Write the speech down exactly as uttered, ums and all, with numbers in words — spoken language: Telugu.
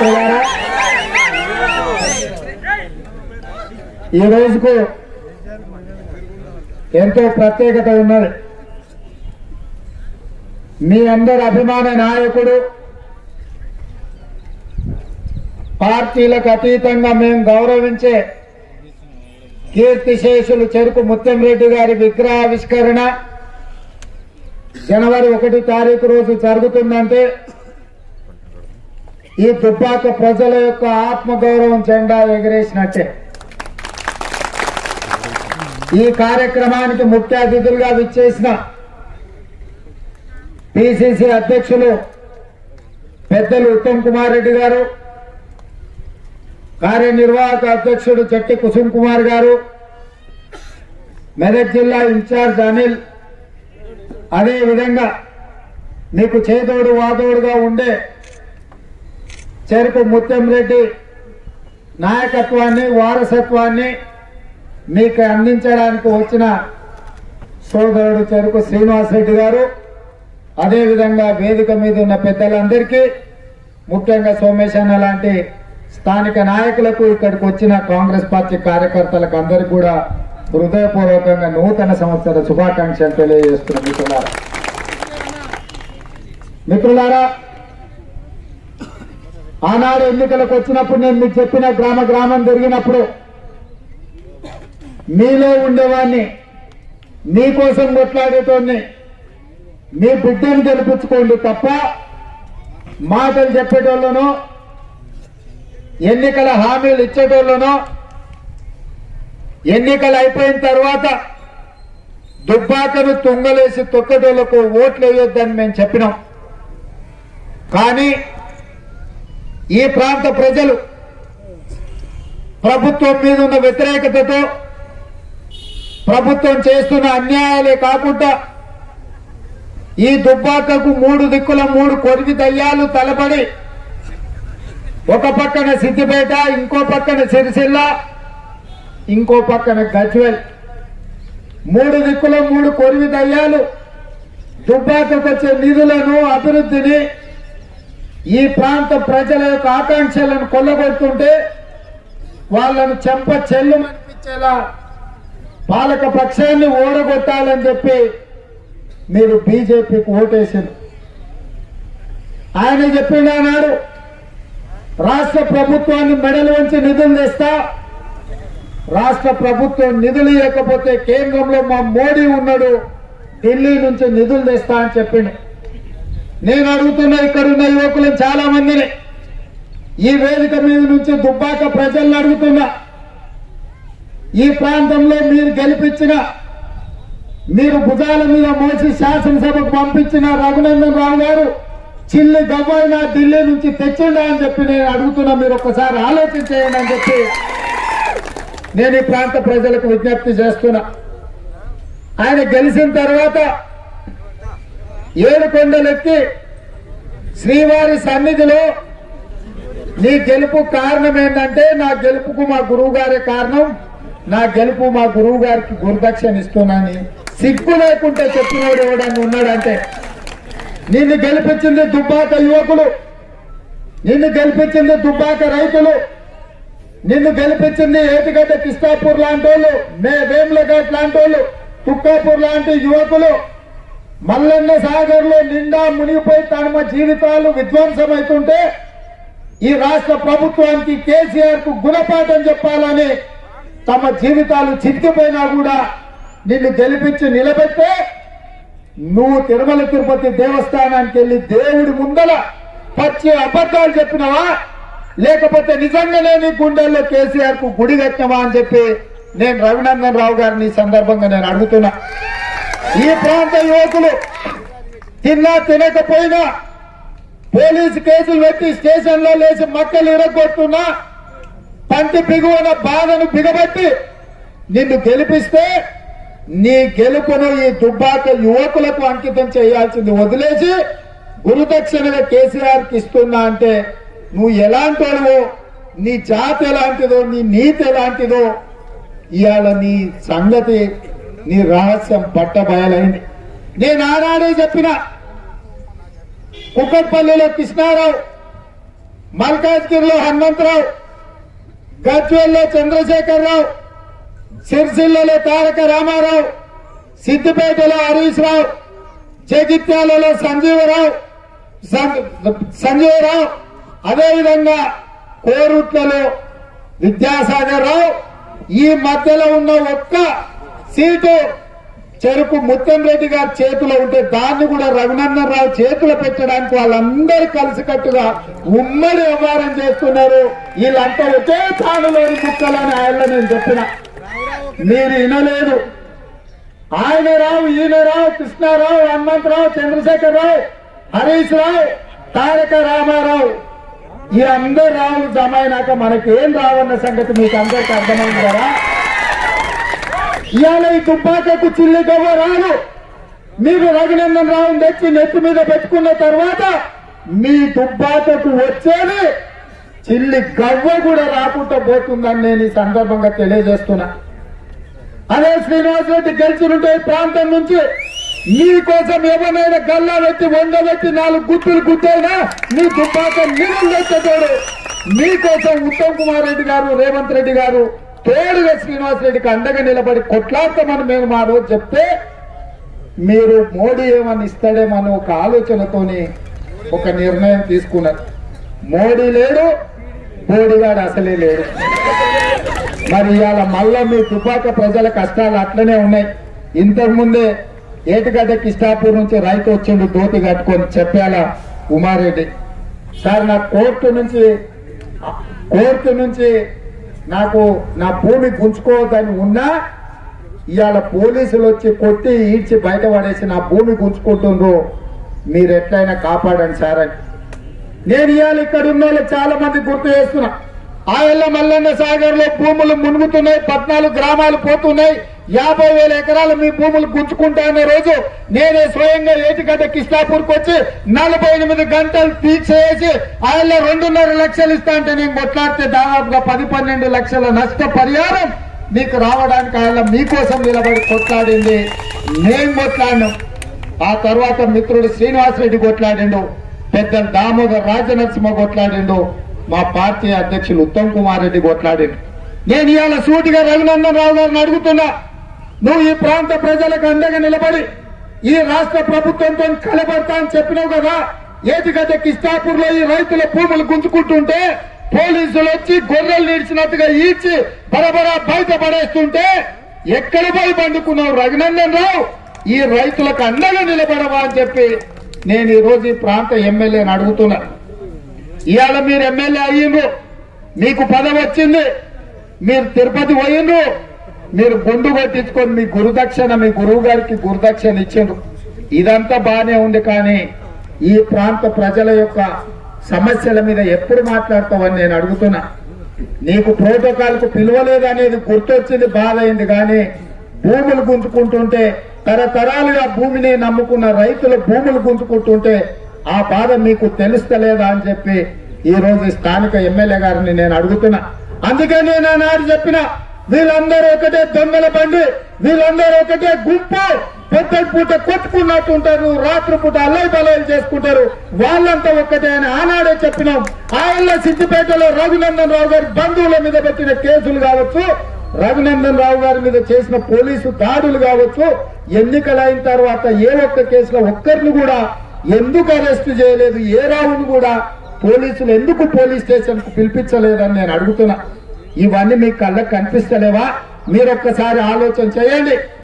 మిత్రులారా, ఈ రోజుకు ఎంతో ప్రత్యేకత ఉన్నది. మీ అందరి అభిమాన నాయకుడు, పార్టీలకు అతీతంగా మేము గౌరవించే కీర్తిశేషులు చెరుకు ముత్తంరెడ్డి గారి విగ్రహావిష్కరణ జనవరి ఒకటి తారీఖు రోజు జరుగుతుందంటే ఈ దుబ్బాక ప్రజల యొక్క ఆత్మగౌరవం జెండా ఎగిరేసినట్టే. ఈ కార్యక్రమానికి ముఖ్య అతిథులుగా విచ్చేసిన పిసిసి అధ్యక్షులు పెద్దలు ఉత్తమ్ కుమార్ రెడ్డి గారు, కార్యనిర్వాహక అధ్యక్షుడు చెట్టి కుసుమ్ కుమార్ గారు, మెదక్ జిల్లా ఇన్ఛార్జ్ అనిల్, అదే విధంగా మీకు చేదోడు వాదోడుగా ఉండే చెరుకు ముత్తంరెడ్డి నాయకత్వాన్ని, వారసత్వాన్ని మీకు అందించడానికి వచ్చిన సోదరుడు చెరుకు శ్రీనివాసరెడ్డి గారు, అదేవిధంగా వేదిక మీద ఉన్న పెద్దలందరికీ, ముఖ్యంగా సోమేశన్న లాంటి స్థానిక నాయకులకు, ఇక్కడికి వచ్చిన కాంగ్రెస్ పార్టీ కార్యకర్తలకు అందరికీ కూడా హృదయపూర్వకంగా నూతన సంవత్సర శుభాకాంక్షలు తెలియజేస్తున్న మిత్రులారా మిత్రులారా ఆనాడు ఎన్నికలకు వచ్చినప్పుడు నేను మీకు చెప్పిన గ్రామ గ్రామం తిరిగినప్పుడు మీలో ఉండేవాడిని, మీకోసం కొట్లాడేటోడిని, మీ బిడ్డను గెలిపించుకోండి తప్ప మాటలు చెప్పేటోళ్ళనో ఎన్నికల హామీలు ఇచ్చేటోళ్ళనో ఎన్నికలు అయిపోయిన తర్వాత దుబ్బాకను తుంగలేసి తొక్కటోళ్లకు ఓట్లు వేయొద్దని మేము చెప్పినాం. కానీ ఈ ప్రాంత ప్రజలు ప్రభుత్వం మీద ఉన్న వ్యతిరేకతతో, ప్రభుత్వం చేస్తున్న అన్యాయాలే కాకుండా ఈ దుబ్బాకకు మూడు దిక్కుల మూడు కొరివి దయ్యాలు తలపడి, ఒక పక్కన సిద్దిపేట, ఇంకో పక్కన సిరిసిల్ల, ఇంకో పక్కన గజ్వేల్, మూడు దిక్కుల మూడు కొరివి దయ్యాలు దుబ్బాకకు వచ్చే నిధులను, అభివృద్ధిని, ఈ ప్రాంత ప్రజల యొక్క ఆకాంక్షలను కొల్లగొడుతుంటే వాళ్లను చెంప చెల్లుమనిపించేలా పాలక పక్షాన్ని ఓడగొట్టాలని చెప్పి మీరు బీజేపీకి ఓటేశారు. ఆయన చెప్పిండు అన్నాడు, రాష్ట్ర ప్రభుత్వాన్ని మెడలు వంచి నిధులు తెస్తా, రాష్ట్ర ప్రభుత్వం నిధులు ఇవ్వకపోతే కేంద్రంలో మా మోడీ ఉన్నాడు, ఢిల్లీ నుంచి నిధులు తెస్తా అని చెప్పిండు. నేను అడుగుతున్నా, ఇక్కడ ఉన్న యువకులను చాలా మందిని ఈ వేదిక మీద నుంచి దుబ్బాక ప్రజలను అడుగుతున్నా, ఈ ప్రాంతంలో మీరు గెలిపించిన, మీరు భుజాల మీద మోసి శాసనసభకు పంపించిన రఘునందన్ రావు గారు చిల్లి గవ్వైనా ఢిల్లీ నుంచి తెచ్చిండా అని చెప్పి నేను అడుగుతున్నా. మీరు ఒక్కసారి ఆలోచించేయండి అని చెప్పి నేను ఈ ప్రాంత ప్రజలకు విజ్ఞప్తి చేస్తున్నా. ఆయన గెలిచిన తర్వాత ఏడు కొండలెక్కి శ్రీవారి సన్నిధిలో నీ గెలుపు కారణం ఏంటంటే, నా గెలుపుకు మా గురువు గారే కారణం, నా గెలుపు మా గురువు గారికి గురుదక్షిణ ఇస్తున్నానని సిగ్గు లేకుంటే చెప్పినోడు ఎవడన్నా ఉన్నాడంటే, నిన్ను గెలిపించింది దుబ్బాక యువకులు, నిన్ను గెలిపించింది దుబ్బాక రైతులు, నిన్ను గెలిపించింది ఏటిగడ్డ కిష్టాపూర్ లాంటి వాళ్ళు, మే వేములఘాట్ లాంటి వాళ్ళు, తుక్కాపూర్ లాంటి యువకులు మల్లన్న సాగర్ లో నిండా మునిగిపోయి తమ జీవితాలు విధ్వంసమవుతుంటే ఈ రాష్ట్ర ప్రభుత్వానికి, కేసీఆర్ కు గుణపాఠం చెప్పాలని తమ జీవితాలు చితికిపోయినా కూడా నిన్ను గెలిపించి నిలబెట్టే నువ్వు తిరుమల తిరుపతి దేవస్థానానికి వెళ్లి దేవుడి ముందల పచ్చి అబద్ధాలు చెప్పినవా, లేకపోతే నిజంగానే నీ గుండెల్లో కేసీఆర్ కు గుడి కట్టినవా అని చెప్పి నేను రఘునందన్ రావు గారిని ఈ సందర్భంగా నేను అడుగుతున్నా. ఈ ప్రాంత యువకులు తిన్నా తినకపోయినా పోలీసు కేసులు పెట్టి స్టేషన్లో లేచి మక్కలు ఇరగొట్టున్నా పంటి బిగువన బాధను బిగబట్టి నిన్ను గెలిపిస్తే నీ గెలుపును ఈ దుబ్బాక యువకులకు అంకితం చేయాల్సింది వదిలేసి గురుదక్షిణగా కేసీఆర్ కి ఇస్తున్నా అంటే నువ్వు ఎలాంటి వాడువో, నీ జాతి ఎలాంటిదో, నీ నీతి ఎలాంటిదో ఇవాళ నీ సంగతి, నీ రహస్యం పట్టబయలైంది. నేను ఆనాడే చెప్పిన, కుక్కట్పల్లిలో కృష్ణారావు మల్కాజ్గిరిలో హనుమంతరావు, గజ్వేల్లో చంద్రశేఖరరావు, సిరిసిల్లలో తారక రామారావు, సిద్దిపేటలో హరీష్ రావు, జగిత్యాలలో సంజీవరావు సంజీవరావు అదేవిధంగా కోరుట్లలో విద్యాసాగర్ రావు. ఈ మధ్యలో ఉన్న ఒక్క సీటు చెరుకు ముత్తం రెడ్డి గారి చేతిలో ఉంటే దాన్ని కూడా రఘునందన్ రావు చేతులు పెట్టడానికి వాళ్ళందరూ కలిసికట్టుగా ఉమ్మడి వ్యవహారం చేస్తున్నారు. వీళ్ళంతా ఒకే తానులోని ముక్కలని ఆయన నేను చెప్పిన మీరు వినలేదు. ఆయన రావు, ఈయన రావు, కృష్ణారావు, హనుమంతరావు, చంద్రశేఖర్ రావు, హరీష్ రావు, తారక రామారావు ఈ అందరు రావులు జమ అయినాక మనకేం రావన్న సంగతి మీకు అందరికీ అర్థమైంది కదా. ఇవాళ ఈ తుపాకకు చిల్లి గవ్వ రాదు. మీరు రఘునందన్ రావుని తెచ్చి నెత్తి మీద పెట్టుకున్న తర్వాత మీ తుపాకకు వచ్చేది చిల్లి గవ్వ కూడా రాకుండా పోతుందని నేను ఈ సందర్భంగా తెలియజేస్తున్నా. అదే శ్రీనివాసరెడ్డి గెలిచినుంటే ఈ ప్రాంతం నుంచి మీకోసం ఎవరైనా గల్లా పెట్టి వంద పెట్టి నాలుగు గుర్తులు గుద్దైనా మీ తుపాక నీళ్ళు తెచ్చేటోడు మీకోసం ఉత్తమ్ కుమార్ రెడ్డి గారు, రేవంత్ రెడ్డి గారు తోడుగా శ్రీనివాసరెడ్డికి అండగా నిలబడి కొట్లాడతామని మేము మా రోజు చెప్తే మీరు మోడీ ఏమని ఇస్తాడేమని ఒక ఆలోచనతోని ఒక నిర్ణయం తీసుకున్నారు. మోడీ లేడు, మోడీగాడు అసలే లేడు. మరి ఇవాళ మళ్ళా మీ తుపాక ప్రజల కష్టాలు అట్లనే ఉన్నాయి. ఇంతకు ముందే ఏటిగడ్డ కిష్టాపూర్ నుంచి రైతు వచ్చిండు దోతి కట్టుకొని చెప్పాల ఉమారెడ్డి సార్ నాకు కోర్టు నుంచి కోర్టు నుంచి నాకు నా భూమి గుంజుకోవద్దని ఉన్నా ఇవాళ పోలీసులు వచ్చి కొట్టి ఈడ్చి బయట పడేసి నా భూమి గుంజుకుంటుండ్రు, మీరు ఎట్లయినా కాపాడండి సార్ అని. నేను ఇవాళ ఇక్కడ ఉన్న వాళ్ళు చాలా మంది గుర్తు చేస్తున్నా. ఆయల్ల మల్లన్న సాగర్ లో భూములు మునుగుతున్నాయి, పద్నాలుగు గ్రామాలు పోతున్నాయి, యాభై వేల ఎకరాలు మీ భూములు గుంజుకుంటా అనే రోజు నేనే స్వయంగా ఏటిగడ్డ కిష్టాపూర్కి వచ్చి నలభై ఎనిమిది గంటలు దీక్ష చేసి ఆయల్ల రెండున్నర లక్షలు ఇస్తా అంటే నేను కొట్లాడితే దాదాపుగా పది పన్నెండు లక్షల నష్ట పరిహారం మీకు రావడానికి ఆయన మీకోసం నిలబడి కొట్లాడింది, నేను కొట్లాడినాం. ఆ తర్వాత మిత్రుడు శ్రీనివాసరెడ్డి కొట్లాడిండు, పెద్ద దామోదర్ రాజనరసింహ కొట్లాడిండు, మా పార్టీ అధ్యక్షులు ఉత్తమ్ కుమార్ రెడ్డి కొట్లాడిండు. నేను ఇవాళ సూటిగా రఘునందన్ రావు గారిని అడుగుతున్నా, నువ్వు ఈ ప్రాంత ప్రజలకు అండగా నిలబడి ఈ రాష్ట్ర ప్రభుత్వంతో కలబడతా అని చెప్పినావు కదా. ఏటిగడ్డ కిష్టాపూర్ లో ఈ రైతుల భూములు గుంజుకుంటుంటే పోలీసులు వచ్చి గొర్రెలు నీడ్చినట్టుగా ఈడ్చి బరబరా బయట పడేస్తుంటే ఎక్కడ పోయి పండుకున్నావు రఘునందన్ రావు? ఈ రైతులకు అండగా నిలబడవా అని చెప్పి నేను ఈ రోజు ఈ ప్రాంత ఎమ్మెల్యేని అడుగుతున్నా. ఇవాళ మీరు ఎమ్మెల్యే అయ్యిండ్రు, మీకు పదవి వచ్చింది, మీరు తిరుపతి పోయిండ్రు, మీరు గుండు కొట్టించుకొని మీ గురుదక్షిణ మీ గురువు గారికి గురుదక్షిణ ఇచ్చిండ్రు. ఇదంతా బానే ఉంది, కానీ ఈ ప్రాంత ప్రజల యొక్క సమస్యల మీద ఎప్పుడు మాట్లాడతావని నేను అడుగుతున్నా. నీకు ప్రోటోకాల్ కు పిలువలేదనేది గుర్తొచ్చింది, బాధ అయింది. కానీ భూములు గుంజుకుంటుంటే తరతరాలుగా భూమిని నమ్ముకున్న రైతుల భూములు గుంజుకుంటుంటే ఆ బాధ మీకు తెలుస్తలేదా అని చెప్పి ఈ రోజు స్థానిక ఎమ్మెల్యే గారిని నేను అడుగుతున్నా. అందుకే నేను ఆనాడు చెప్పిన వీళ్ళందరూ ఒకటే దొంగల బండి, వీళ్ళందరూ ఒకటే గుంపు, పెద్ద పూట కొట్టుకున్నట్టు ఉంటారు, రాత్రి పూట అల్లరి బలయలు చేసుకుంటారు, వాళ్ళంతా ఒక్కటే అని ఆనాడే చెప్పినాం. ఆయన సిద్దిపేటలో రఘునందన్ రావు గారి బంధువుల మీద పెట్టిన కేసులు కావచ్చు, రఘునందన్ రావు గారి మీద చేసిన పోలీసు దాడులు కావచ్చు, ఎన్నికలు అయిన తర్వాత ఏ ఒక్క కేసులో ఒక్కరిని కూడా ఎందుకు అరెస్ట్ చేయలేదు, ఏ రావును కూడా పోలీసులు ఎందుకు పోలీస్ స్టేషన్ కు పిలిపించలేదని నేను అడుగుతున్నా. ఇవన్నీ మీ కళ్ళకు కనిపిస్తలేవా? మీరు ఒక్కసారి ఆలోచన చేయండి.